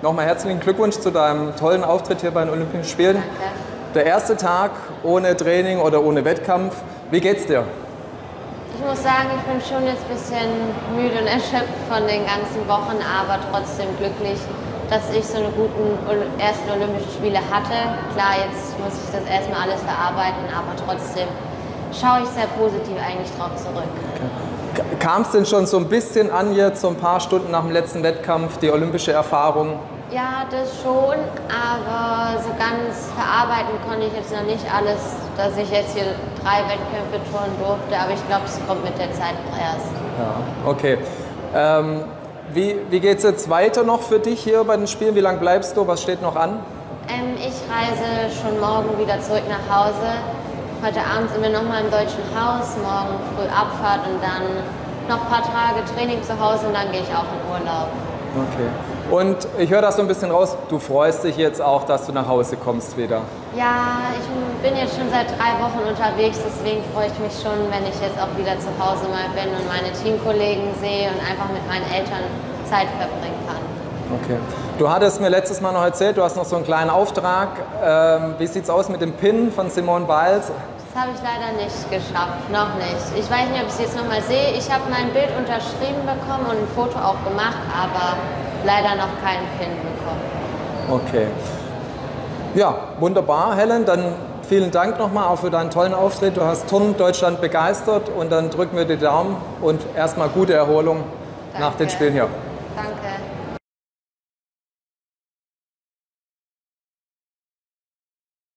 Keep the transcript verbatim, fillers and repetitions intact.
nochmal herzlichen Glückwunsch zu deinem tollen Auftritt hier bei den Olympischen Spielen. Danke. Der erste Tag ohne Training oder ohne Wettkampf. Wie geht's dir? Ich muss sagen, ich bin schon jetzt ein bisschen müde und erschöpft von den ganzen Wochen, aber trotzdem glücklich, dass ich so eine guten ersten Olympischen Spiele hatte. Klar, jetzt muss ich das erstmal alles verarbeiten, aber trotzdem schaue ich sehr positiv eigentlich drauf zurück. Okay. Kam es denn schon so ein bisschen an jetzt, so ein paar Stunden nach dem letzten Wettkampf, die olympische Erfahrung? Ja, das schon, aber so ganz verarbeiten konnte ich jetzt noch nicht alles, dass ich jetzt hier drei Wettkämpfe touren durfte, aber ich glaube, es kommt mit der Zeit noch erst. Ja, okay. Ähm, wie wie geht es jetzt weiter noch für dich hier bei den Spielen? Wie lange bleibst du? Was steht noch an? Ähm, ich reise schon morgen wieder zurück nach Hause. Heute Abend sind wir nochmal im Deutschen Haus, morgen früh Abfahrt und dann noch ein paar Tage Training zu Hause und dann gehe ich auch in Urlaub. Okay. Und ich höre das so ein bisschen raus, du freust dich jetzt auch, dass du nach Hause kommst wieder. Ja, ich bin jetzt schon seit drei Wochen unterwegs, deswegen freue ich mich schon, wenn ich jetzt auch wieder zu Hause mal bin und meine Teamkollegen sehe und einfach mit meinen Eltern Zeit verbringen kann. Okay. Du hattest mir letztes Mal noch erzählt, du hast noch so einen kleinen Auftrag. Ähm, wie sieht es aus mit dem Pin von Simone Biles? Das habe ich leider nicht geschafft, noch nicht. Ich weiß nicht, ob ich es jetzt noch mal sehe. Ich habe mein Bild unterschrieben bekommen und ein Foto auch gemacht, aber leider noch keinen Pin bekommen. Okay. Ja, wunderbar, Helen. Dann vielen Dank nochmal auch für deinen tollen Auftritt. Du hast Turnen Deutschland begeistert und dann drücken wir die Daumen und erstmal gute Erholung Danke. nach den Spielen hier. Danke.